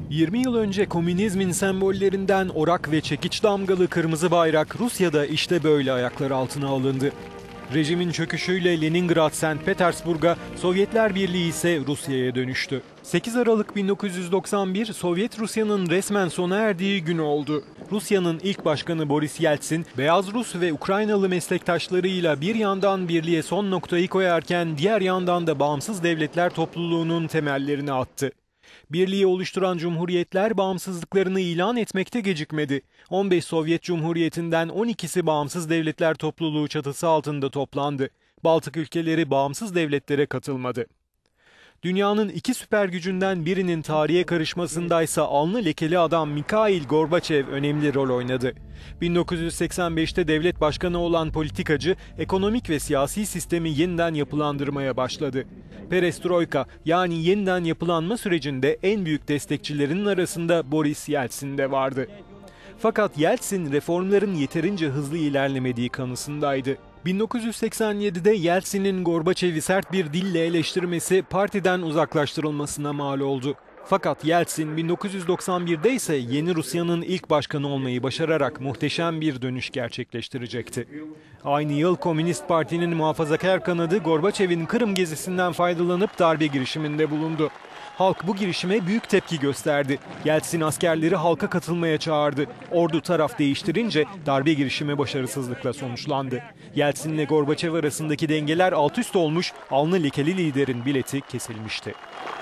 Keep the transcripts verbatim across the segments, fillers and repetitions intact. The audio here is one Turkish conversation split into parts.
yirmi yıl önce komünizmin sembollerinden orak ve çekiç damgalı kırmızı bayrak Rusya'da işte böyle ayaklar altına alındı. Rejimin çöküşüyle Leningrad, Sankt Petersburg'a, Sovyetler Birliği ise Rusya'ya dönüştü. sekiz Aralık bin dokuz yüz doksan bir, Sovyet Rusya'nın resmen sona erdiği gün oldu. Rusya'nın ilk başkanı Boris Yeltsin, Beyaz Rus ve Ukraynalı meslektaşlarıyla bir yandan birliğe son noktayı koyarken diğer yandan da bağımsız devletler topluluğunun temellerini attı. Birliği oluşturan cumhuriyetler bağımsızlıklarını ilan etmekte gecikmedi. on beş Sovyet Cumhuriyeti'nden on ikisi bağımsız devletler topluluğu çatısı altında toplandı. Baltık ülkeleri bağımsız devletlere katılmadı. Dünyanın iki süper gücünden birinin tarihe karışmasındaysa alnı lekeli adam Mikhail Gorbaçev önemli rol oynadı. bin dokuz yüz seksen beşte devlet başkanı olan politikacı, ekonomik ve siyasi sistemi yeniden yapılandırmaya başladı. Perestroika yani yeniden yapılanma sürecinde en büyük destekçilerinin arasında Boris Yeltsin de vardı. Fakat Yeltsin reformların yeterince hızlı ilerlemediği kanısındaydı. bin dokuz yüz seksen yedide Yeltsin'in Gorbaçev'i sert bir dille eleştirmesi partiden uzaklaştırılmasına mal oldu. Fakat Yeltsin bin dokuz yüz doksan birde ise yeni Rusya'nın ilk başkanı olmayı başararak muhteşem bir dönüş gerçekleştirecekti. Aynı yıl Komünist Parti'nin muhafazakar kanadı Gorbaçev'in Kırım gezisinden faydalanıp darbe girişiminde bulundu. Halk bu girişime büyük tepki gösterdi. Yeltsin askerleri halka katılmaya çağırdı. Ordu taraf değiştirince darbe girişimi başarısızlıkla sonuçlandı. Yeltsin ile Gorbaçev arasındaki dengeler alt üst olmuş, alnı lekeli liderin bileti kesilmişti.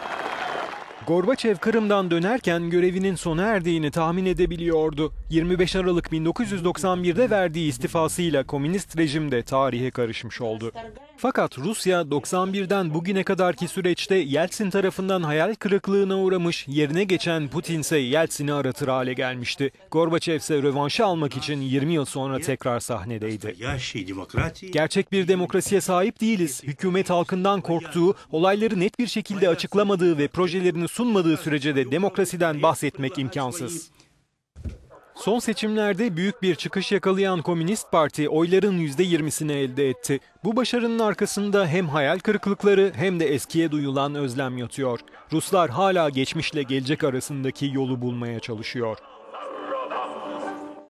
Gorbaçev Kırım'dan dönerken görevinin sona erdiğini tahmin edebiliyordu. yirmi beş Aralık bin dokuz yüz doksan birde verdiği istifasıyla komünist rejim de tarihe karışmış oldu. Fakat Rusya doksan birden bugüne kadarki süreçte Yeltsin tarafından hayal kırıklığına uğramış, yerine geçen Putin ise Yeltsin'i aratır hale gelmişti. Gorbaçev ise rövanşı almak için yirmi yıl sonra tekrar sahnedeydi. Gerçek bir demokrasiye sahip değiliz. Hükümet halkından korktuğu, olayları net bir şekilde açıklamadığı ve projelerini sunmadığı sürece de demokrasiden bahsetmek imkansız. Son seçimlerde büyük bir çıkış yakalayan Komünist Parti oyların yüzde yirmisini elde etti. Bu başarının arkasında hem hayal kırıklıkları hem de eskiye duyulan özlem yatıyor. Ruslar hala geçmişle gelecek arasındaki yolu bulmaya çalışıyor.